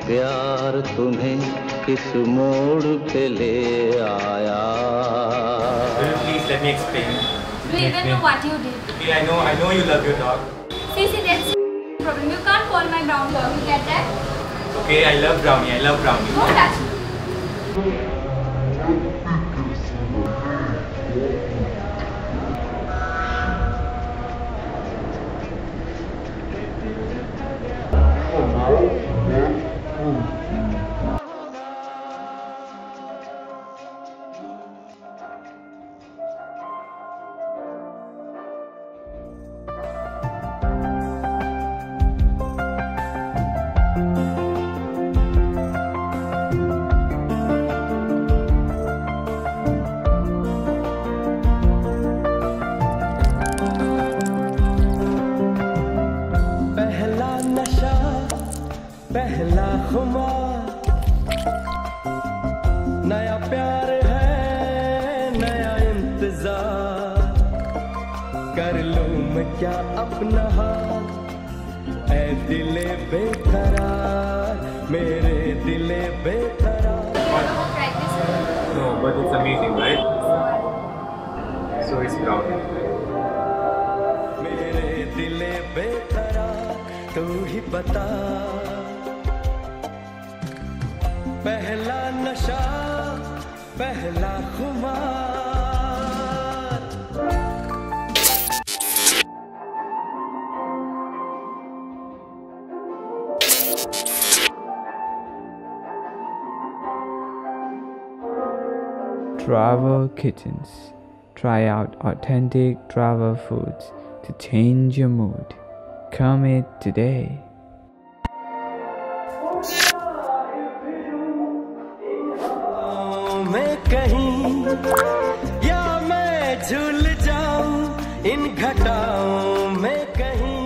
प्यार तुम्हें किस मोड़ पे ले आया? Please let me explain. Do you even know what you did? Okay, I know you love your dog. See, that's the problem. You can't call my brown dog. You get that? Okay, I love Brownie. Don't touch me. पहला खुमार, नया प्यार है नया इंतजार, कर लूं मैं क्या अपना हाल, ऐ दिले बेकरार, मेरे दिले बेकरार। No, but it's amazing, right? So it's Brownie. मेरे दिले बेकरार, तू ही बता, पहला नशा पहला खुमार। Travel Kitchens. Try out authentic travel foods to change your mood. Come eat today. मैं कहीं या मैं झूल जाऊं इन घटाओं में कहीं।